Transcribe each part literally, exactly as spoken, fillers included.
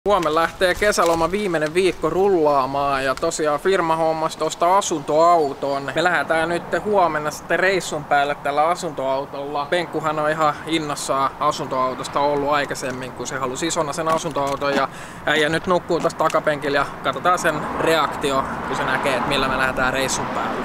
Huomenna lähtee kesäloma viimeinen viikko rullaamaan ja tosiaan firma hommasi tuosta asuntoauton. Me lähdetään nyt huomenna sitten reissun päälle tällä asuntoautolla. Penkkuhan on ihan innossaan asuntoautosta ollut aikaisemmin, kun se halusi isona sen asuntoauton. Ja äijä nyt nukkuu tuossa takapenkillä ja katsotaan sen reaktio, kun se näkee, että millä me lähdetään reissun päälle.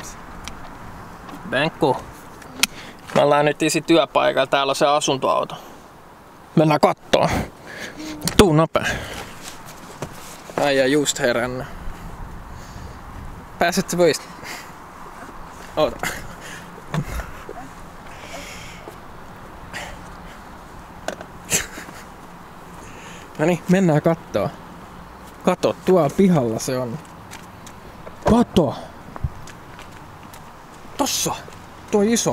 Penkku. Me ollaan nyt isi työpaikalla, täällä on se asuntoauto. Mennään kattoo. Tuu nopea. Äijä just herännyt. Pääsetkö voista? Oota. Noniin, mennään kattoo. Kato, tuolla pihalla se on. Kato! Tossa! Tuo iso.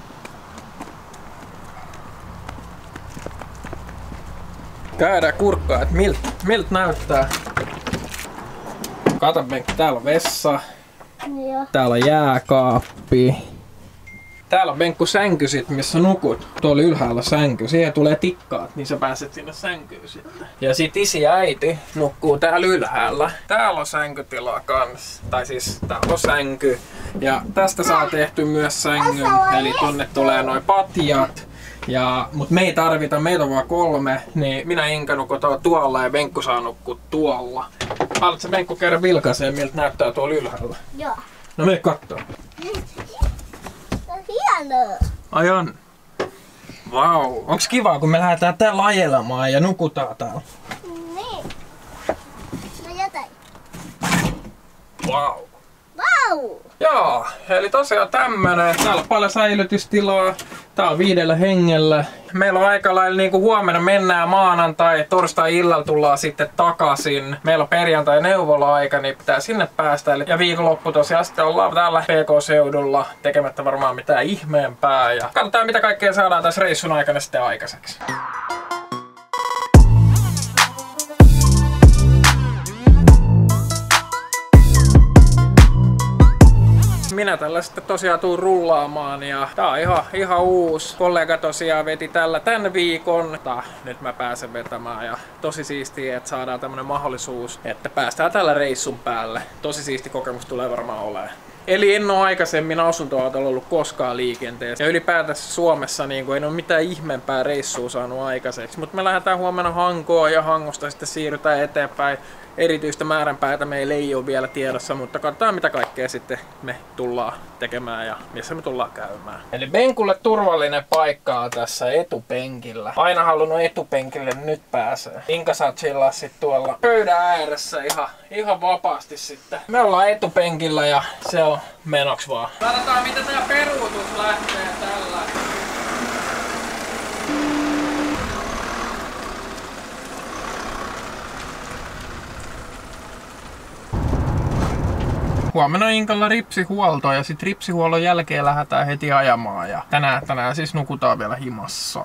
Käydään kurkkaa, että miltä milt näyttää. Kato Benkki, täällä on vessa. Joo. Täällä on jääkaappi. Täällä on Benkku sänky sit, missä nukut. Tuolla ylhäällä sänky. Siihen tulee tikkaat, niin sä pääset sinne sänkyyn sitten. Ja sit isi ja äiti nukkuu täällä ylhäällä. Täällä on sänkytila kans. Tai siis täällä on sänky. Ja tästä saa tehty myös sängyn. Eli tonne tulee noi patjat. Ja, mut me ei tarvita, meitä on vaan kolme, niin minä Inka nukutaan tuolla ja Benkku saa nukkua tuolla. Haluatko Benkku käydä vilkaiseen, miltä näyttää tuolla ylhäällä? Joo. No mene kattoo. Hienoa. Ai on. Vau. Wow. Onks kivaa, kun me lähdetään täällä ajelemaan ja nukutaan täällä? Niin. No jotain. Vau. Wow. Vau. Wow. Joo, eli tosiaan tämmönen. Täällä on paljon säilytystilaa. Tää on viidellä hengellä. Meillä on aika lailla niin kuin huomenna mennään maanantai, torstai-illalla tullaan sitten takaisin. Meillä on perjantai neuvola-aika, niin pitää sinne päästä. Ja viikonloppu tosiaan sitten ollaan täällä P K-seudulla tekemättä varmaan mitään ihmeempää. Ja katsotaan mitä kaikkea saadaan tässä reissun aikana sitten aikaiseksi. Minä tällä sitten tosiaan tuun rullaamaan ja tää on ihan, ihan uusi. Kollega tosiaan veti tällä tän viikon. Tää, nyt mä pääsen vetämään ja tosi siistiä, että saadaan tämmönen mahdollisuus, että päästään tällä reissun päälle. Tosi siisti kokemus tulee varmaan olemaan. Eli en ole aikaisemmin asuntoautolla ollut koskaan liikenteessä. Ja ylipäätänsä Suomessa niin kuin, ei ole mitään ihmeempää reissua saanut aikaiseksi. Mutta me lähdetään huomenna Hankoon ja Hangosta sitten siirrytään eteenpäin. Erityistä määränpäätä meillä ei ole vielä tiedossa, mutta katsotaan mitä kaikkea sitten me tullaan tekemään ja missä me tullaan käymään. Eli Benkulle turvallinen paikka on tässä etupenkillä. Aina halunnut etupenkille, nyt pääsee. Inka saa chillaa sit tuolla pöydän ääressä ihan, ihan vapaasti sitten. Me ollaan etupenkillä ja se on menoks vaan. Katsotaan mitä tää peruutus lähtee tällä. Huomenna Inkalla ripsihuolto ja sit ripsihuollon jälkeen lähdetään heti ajamaan ja tänään, tänään siis nukutaan vielä himassa.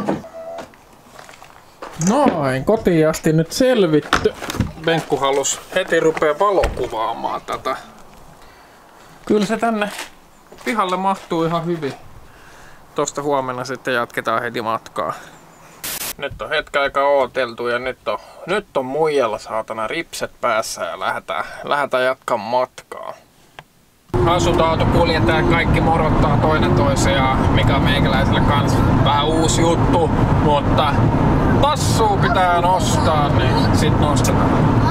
Noin, kotiin asti nyt selvitty. Benkku halus heti rupea valokuvaamaan tätä. Kyllä se tänne pihalle mahtuu ihan hyvin. Tosta huomenna sitten jatketaan heti matkaa. Nyt on hetken aikaa ooteltu ja nyt on, nyt on muijalla saatana ripset päässä ja lähdetään, lähdetään jatkamaan matkaa. Asuntoauto kuljetaan, kaikki morottaa toinen toisiaan, mikä on meikäläiselle kans vähän uusi juttu, mutta tassua pitää nostaa, niin sit nostetaan.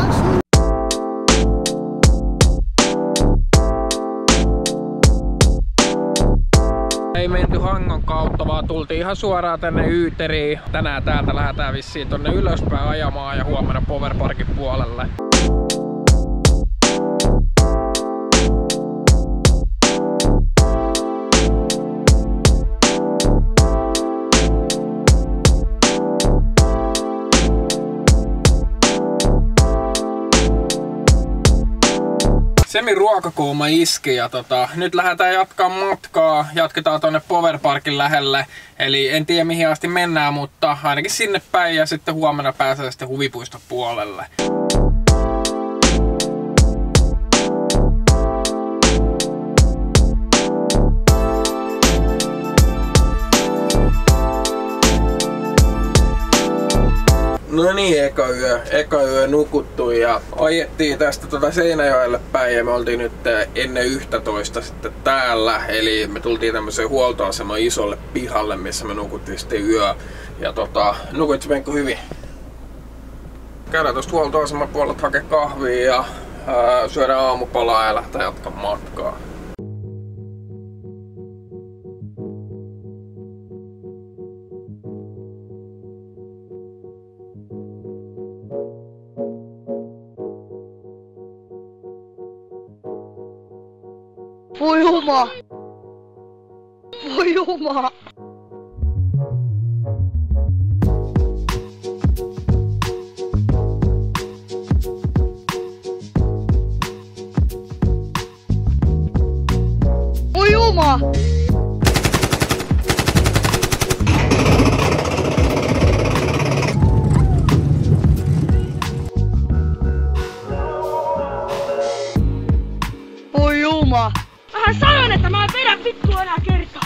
Ei menty Hangon kautta, vaan tultiin ihan suoraan tänne Yyteriin. Tänään täältä lähdetään vissiin tonne ylöspäin ajamaan ja huomenna Powerparkin puolelle. Semi ruokakuuma iski ja tota, nyt lähdetään jatkaa matkaa. Jatketaan tonne Powerparkin lähelle. Eli en tiedä mihin asti mennään, mutta ainakin sinne päin ja sitten huomenna pääsee sitten huvipuiston puolelle. No niin, eka yö, eka yö nukuttu ja ajettiin tästä tuota Seinäjoelle päin ja me oltiin nyt ennen yksitoista sitten täällä. Eli me tultiin tämmöiseen huoltoaseman isolle pihalle, missä me nukuttiin sitten yö. Ja tota, nukuit Venkko hyvin? Käydään tuosta huoltoaseman puolelta hakea kahvia ja ää, syödään aamupalaa ja lähtee jatkaa matkaa. Voi juma! Voi juma! Voi juma! Voi juma! Mä sanon, että mä en vedä vittua enää kertaa!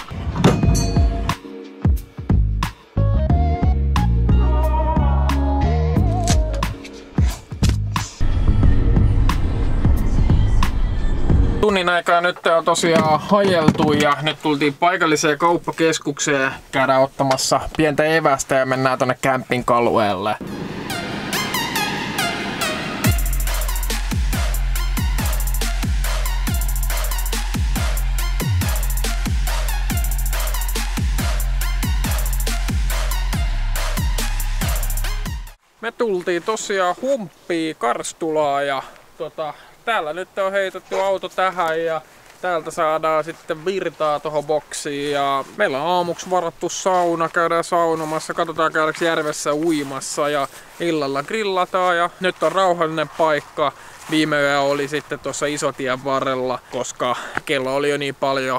Tunnin aikaa nyt on tosiaan hajeltu ja nyt tultiin paikalliseen kauppakeskukseen. Käydään ottamassa pientä evästä ja mennään tonne camping-alueelle. Me tultiin tosiaan Humppiin Karstulaa ja tota, täällä nyt on heitetty auto tähän ja täältä saadaan sitten virtaa tohon boksiin ja meillä on aamuksi varattu sauna, käydään saunomassa, katsotaan käydäänkö järvessä uimassa ja illalla grillataan ja nyt on rauhallinen paikka. Viime yö oli sitten tuossa Isotien varrella, koska kello oli jo niin paljon.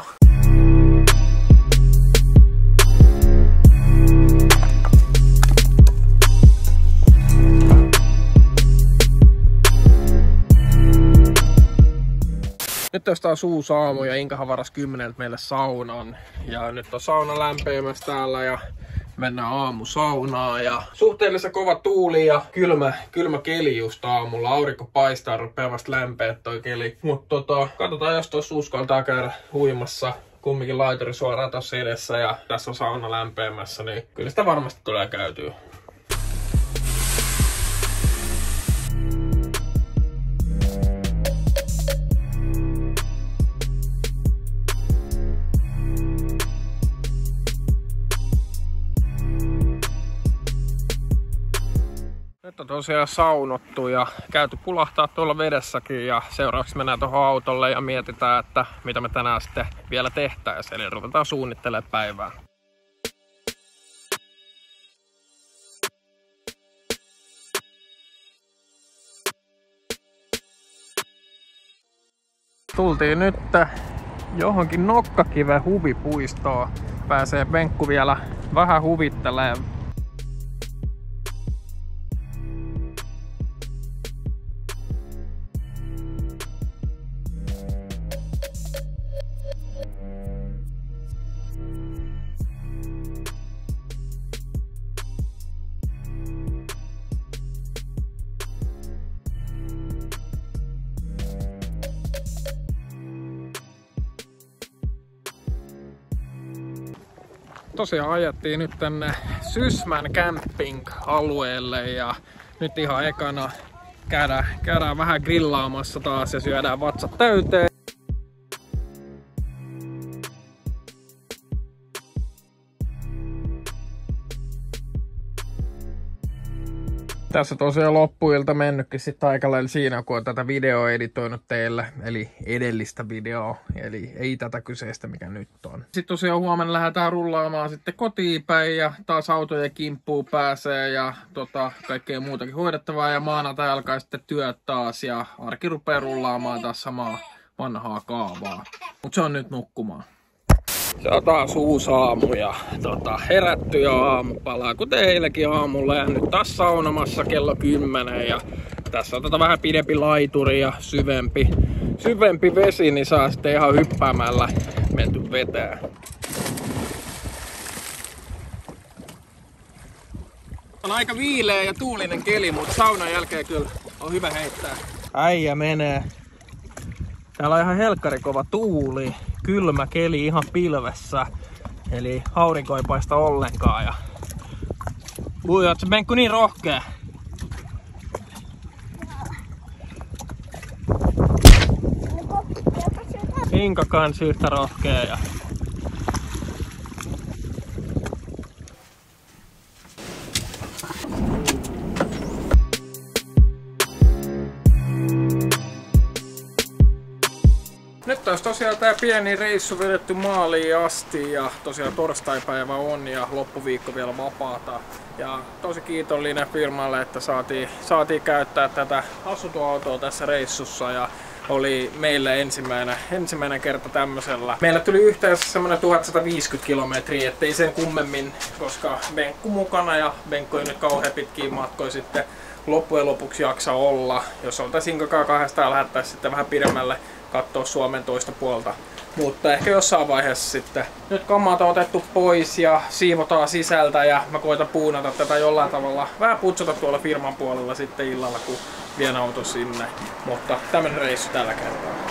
Nyt olisi taas uusi aamu ja Inkahan varas kymmeneltä meille saunan. Ja nyt on sauna lämpeämässä täällä ja mennään aamusaunaan. Ja suhteellisen kova tuuli ja kylmä, kylmä keli just aamulla. Aurinko paistaa, rupeaa vasta lämpeä toi keli. Mutta tota, katsotaan jos tuossa uskaltaa käydä uimassa. Kumminkin laituri suoraan tossa edessä ja tässä on sauna lämpeämässä, niin kyllä sitä varmasti tulee käytyä. Nyt on tosiaan saunottu ja käyty pulahtaa tuolla vedessäkin ja seuraavaksi mennään tuohon autolle ja mietitään, että mitä me tänään sitten vielä tehtäisiin. Eli ruvetaan suunnittelemaan päivää. Tultiin nyt johonkin Nokkakiven huvipuistoon. Pääsee Venkku vielä vähän huvittelemaan. Tosiaan ajettiin nyt tänne Sysmän camping-alueelle ja nyt ihan ekana käydään, käydään vähän grillaamassa taas ja syödään vatsat täyteen. Tässä tosiaan loppuilta mennytkin sitten aika lailla siinä, kun on tätä videoa editoinut teille, eli edellistä videoa, eli ei tätä kyseistä, mikä nyt on. Sitten tosiaan huomenna lähdetään rullaamaan sitten kotiin päin ja taas autojen kimppuun pääsee ja tota, kaikkea muutakin hoidettavaa ja maanantai alkaa sitten työt taas ja arki rupeaa rullaamaan taas samaa vanhaa kaavaa. Mut se on nyt nukkumaan. Se on taas uusi aamu ja tota, herätty jo aamupalaa, kuten eilenkin aamulla ja nyt taas saunomassa kello kymmenen ja tässä on tota vähän pidempi laituri ja syvempi, syvempi vesi, niin saa sitten ihan hyppäämällä menty veteen. On aika viileä ja tuulinen keli, mutta saunan jälkeen kyllä on hyvä heittää. Äijä menee. Täällä on ihan helkkarikova tuuli, kylmä keli ihan pilvessä. Eli aurinko ei paista ollenkaan. Ja... Ui, oot sä Benkku niin rohkea? Inka kans yhtä rohkea. Ja... Nyt olisi tosiaan tää pieni reissu vedetty maaliin asti ja tosiaan torstaipäivä on ja loppuviikko vielä vapaata. Ja tosi kiitollinen firmalle, että saatiin, saatiin käyttää tätä asuntoautoa tässä reissussa ja oli meille ensimmäinen, ensimmäinen kerta tämmöisellä. Meillä tuli yhteensä semmonen tuhatsataviisikymmentä kilometriä, ettei sen kummemmin, koska Benkku mukana ja Benkku ei nyt kauhean pitkiä matkoja sitten loppujen lopuksi jaksa olla. Jos oltaisiin Inkakaan kahdestaan lähettäisiin sitten vähän pidemmälle katsoa Suomen toista puolta. Mutta ehkä jossain vaiheessa sitten. Nyt kammat on otettu pois ja siivotaan sisältä ja mä koitan puunata tätä jollain tavalla. Vähän putsata tuolla firman puolella sitten illalla, kun vien auto sinne. Mutta tämmönen reissu tällä kertaa.